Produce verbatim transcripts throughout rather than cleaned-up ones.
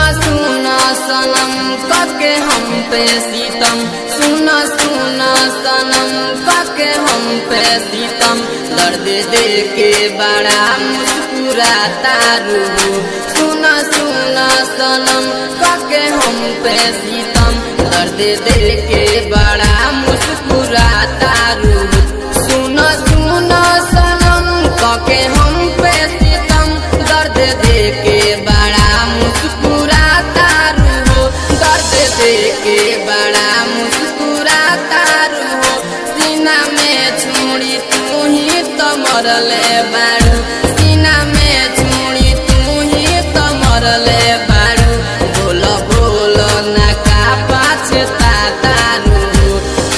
सुना सनम कके हम पे सीतम, सुना सुना सनम कके हम पे सीतम। दर्द दे के बड़ा मुस्कुराता रूह, सुना सुना सनम कके हम पे सीतम। दर्द दे के बड़ा मुस्कुराता रूह, सुना सुना सनम कके हम पे सीतम। दर्द दे के बड़ा मुस्कुराता रूह, दर्द दे के बड़ा मुस्कुराता रूह। सीना में छुरी तू ही तो मरले बारू, सीना में छुरी तू ही तो मरले बारू। बोलो बोलो ना का पछताता रूह।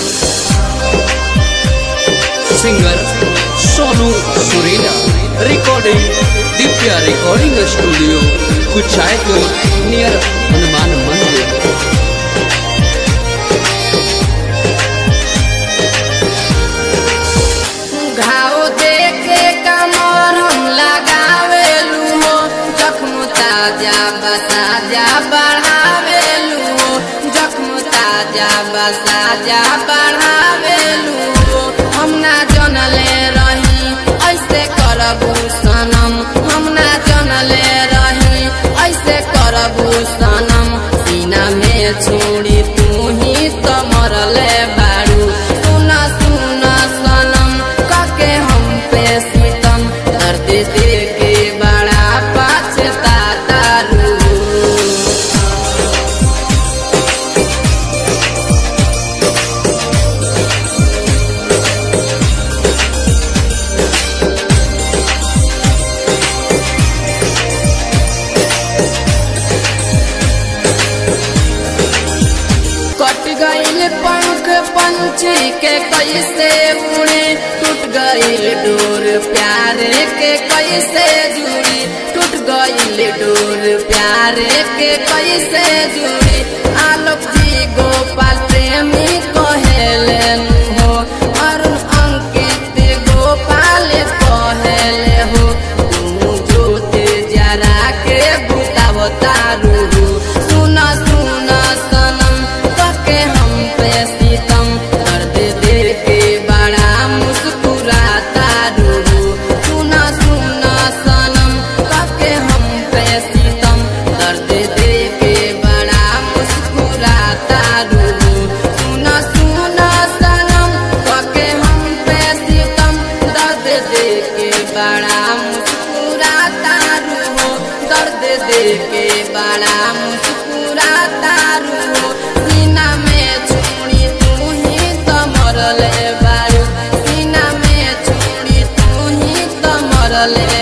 Singer Sonu Surila, recording Divya recording studio, Kuchaikote near Hanuman मंदिर। घाव देखे कमर हम लगावेलू हो, जख्म ताजा बसाजा बढ़ावेलू हो, जख्म ताजा बसाजा बढ़ावेलू हो। हम ना जनले रही ऐसे करबू सनम, हम ना जनले रही ऐसे करबू सनम। सीना में छुरी तू ही तो मरले बारू, सुना सुना सनम कके हम पे सीतम। दर्द दे के बड़ा पछताता रूह। कट गईल पंख पंछी के कैसे उड़े, टूट गईल डोर प्यार के कैसे जुड़ी, टूट गईल डोर प्यार के कैसे जुड़ी। आलोक जी गोपाल प्रेमी कहेलन हो, अरुण अंकित गोपाल कहेले हो। तू जोत जरा के बुतावता रूह, सुना सुना सनम कके हम पे सीतम। दर्द दे के बड़ा मुस्कुराता रूह, सुना सुना सनम कके हम पे सीतम। दर्द दे के बड़ा मुस्कुराता रूह, सुना सुना सनम कके हम पे सीतम। दर्द दे के बड़ा मुस्कुराता रूह, दर्द दे के बड़ा मुस्कुराता रूह। सीना में छुरी तू ही तो मरले बारू, सीना में छुरी तू ही तो मरले